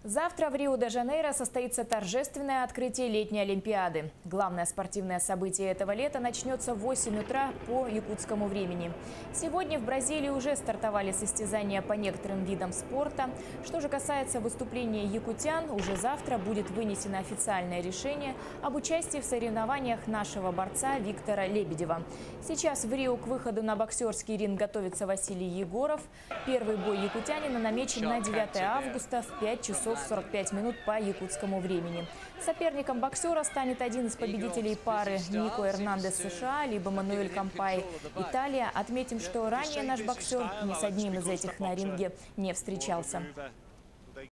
Завтра в Рио-де-Жанейро состоится торжественное открытие летней Олимпиады. Главное спортивное событие этого лета начнется в 8 утра по якутскому времени. Сегодня в Бразилии уже стартовали состязания по некоторым видам спорта. Что же касается выступления якутян, уже завтра будет вынесено официальное решение об участии в соревнованиях нашего борца Виктора Лебедева. Сейчас в Рио к выходу на боксерский ринг готовится Василий Егоров. Первый бой якутянина намечен на 9 августа в 5 часов 45 минут по якутскому времени. Соперником боксера станет один из победителей пары Нико Эрнандес США, либо Мануэль Кампай Италия. Отметим, что ранее наш боксер ни с одним из этих на ринге не встречался.